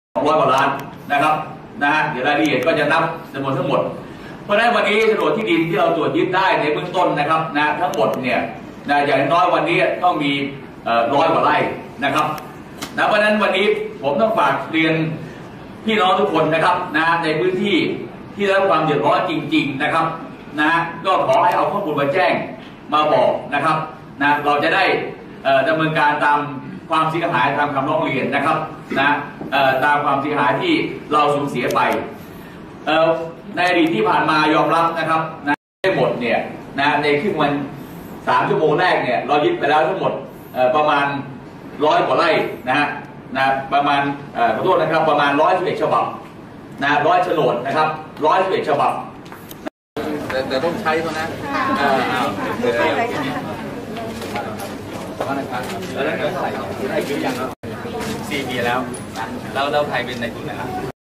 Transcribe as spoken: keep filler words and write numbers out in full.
สองร้อยกว่าล้านนะครับนะฮะเดี๋ยวรายละเอียดก็จะนับจำนวนทั้งหมดเพราะฉะนั้นวันนี้โฉนดที่ดินที่เราตรวจยึดได้ในเบื้องต้นนะครับนะทั้งหมดเนี่ยนะอย่างน้อยวันนี้ต้องมีร้อยกว่าไร่นะครับนะเพราะฉะนั้นวันนี้ผมต้องฝากเรียนพี่น้องทุกคนนะครับนะในพื้นที่ที่ได้รับความเดือดร้อนจริงๆนะครับนะก็ขอให้เอาข้อมูลมาแจ้งมาบอกนะครับนะเราจะได้ดำเนินการตามความเสียหายตามคำร้องเรียนนะครับนะตามความเสียหายที่เราสูญเสียไปในอดีตที่ผ่านมายอมรับนะครับนะได้หมดเนี่ยนะในครึ่งวันสามชั่วโมงแรกเนี่ยเรายึดไปแล้วทั้งหมดประมาณร้อยกว่าไร่นะฮะนะประมาณขอโทษนะครับประมาณร้อยสิบเอ็ดฉบับนะร้อยโฉนดนะครับร้อยสิบเอ็ดฉบับแต่แต่ต้องใช้เขานะแล้วก็ใส่ได้กี่อย่างแล้วสี่ปีแล้วแล้วเราไทยเป็นในทุนนะครับ